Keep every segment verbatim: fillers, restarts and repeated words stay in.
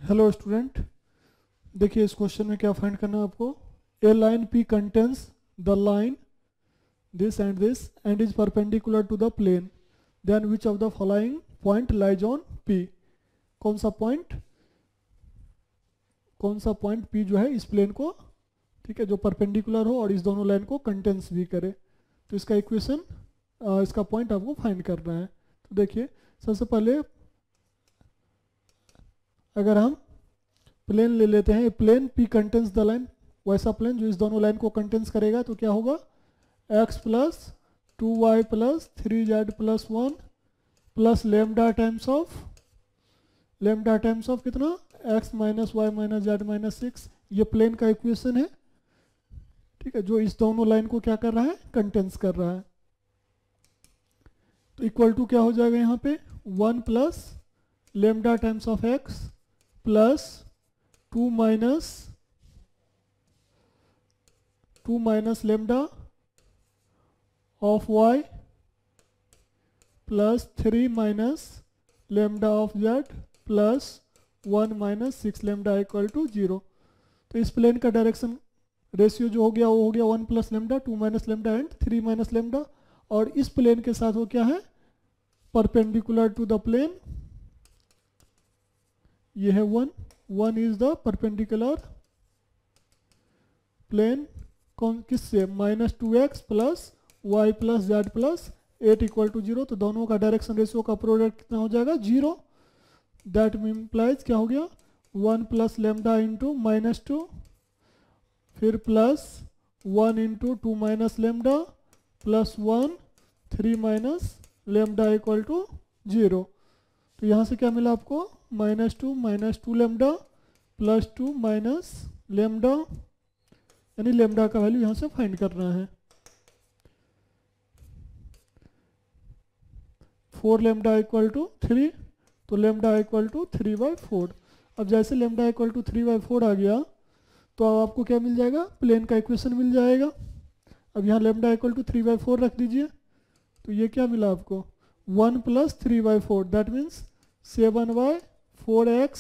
Hello student, देखिए इस question में क्या फाइंड करना है आपको। A line P contains the line this and this and is perpendicular to the plane, then which of the following point lies on P. कौन सा point कौन सा पॉइंट पी जो है इस प्लेन को, ठीक है, जो परपेंडिकुलर हो और इस दोनों लाइन को कंटेन्स भी करे। तो इसका इक्वेशन, इसका पॉइंट आपको फाइंड करना है। तो देखिए सबसे पहले अगर हम प्लेन ले लेते हैं, plane P contains the line, वैसा प्लेन जो इस दोनों लाइन को कंटेन्स करेगा, तो क्या होगा, x plus two Y plus three Z plus one plus lambda times of lambda times of कितना, x minus Y minus Z minus six. ये प्लेन का इक्वेशन है, ठीक है, जो इस दोनों लाइन को क्या कर रहा है, कंटेन्स कर रहा है। तो इक्वल टू क्या हो जाएगा यहाँ पे, one plus lambda times of x plus two minus two minus lambda of y plus three minus lambda of z plus one minus six lambda equal to zero. तो इस प्लेन का direction ratio जो हो गया वो हो गया one plus lambda, two minus lambda and three minus lambda. और इस प्लेन के साथ वो क्या है, परपेंडिकुलर टू द प्लेन, ये है one one is the perpendicular plane कौन किससे, minus two X plus Y plus Z plus eight equal to zero. तो दोनों का डायरेक्शन रेशियो का प्रोडक्ट कितना हो जाएगा, जीरो। दैट इम्प्लाइज क्या हो गया, one plus lambda into minus two, फिर plus one into two minus lambda plus one three minus lambda equal to zero. तो यहाँ से क्या मिला आपको, minus two minus two lambda plus two minus lambda, यानी लेमडा का वैल्यू यहाँ से फाइंड करना है। Four lambda equal to three, तो lambda equal to three by four. अब जैसे lambda equal to three by four आ गया तो अब आपको क्या मिल जाएगा, प्लेन का इक्वेशन मिल जाएगा। अब यहाँ lambda equal to three by four रख दीजिए, तो ये क्या मिला आपको, one plus three by four, that means seven by four X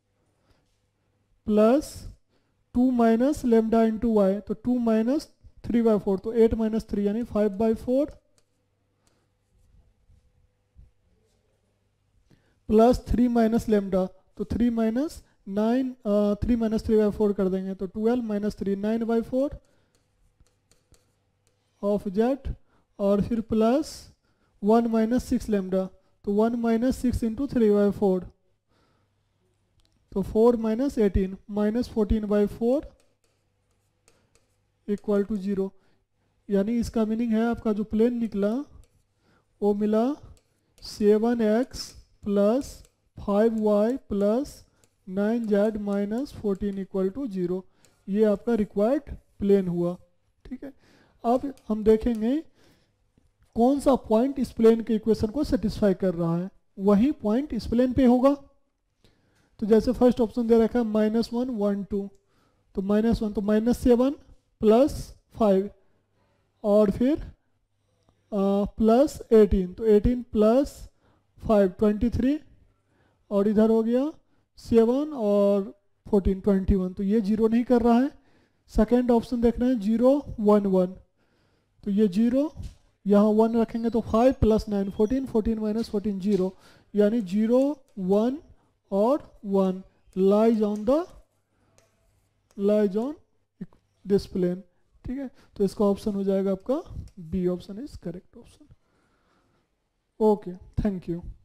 plus two minus lambda into Y, तो two minus three by four, तो एट माइनस थ्री यानी five by four plus three minus lambda, तो three minus nine, three minus three by four कर देंगे तो twelve minus three nine by four of Z, और फिर plus one minus six lambda, तो one minus six into three by four, तो four minus eighteen minus fourteen by four equal to zero. यानी इसका meaning है आपका जो plane निकला वो मिला seven X plus five Y plus nine Z minus fourteen equal to zero. ये आपका रिक्वायर्ड प्लेन हुआ, ठीक है। अब हम देखेंगे कौन सा पॉइंट इस प्लेन के इक्वेशन को सेटिस्फाई कर रहा है, वही पॉइंट इस प्लेन पे होगा। तो जैसे फर्स्ट ऑप्शन दे रखा है माइनस वन वन टू, तो माइनस वन तो माइनस सेवन प्लस फाइव, और फिर प्लस एटीन, तो eighteen plus five twenty three, और इधर हो गया सेवन और फोर्टीन ट्वेंटी वन, तो ये जीरो नहीं कर रहा है। सेकेंड ऑप्शन देख रहे हैं जीरो वन वन, तो ये जीरो, यहाँ वन रखेंगे तो five plus nine fourteen, fourteen minus fourteen zero, यानी जीरो वन और one lies on the lies on this plane, ठीक है। तो इसका ऑप्शन हो जाएगा आपका B option is correct option. Okay, thank you.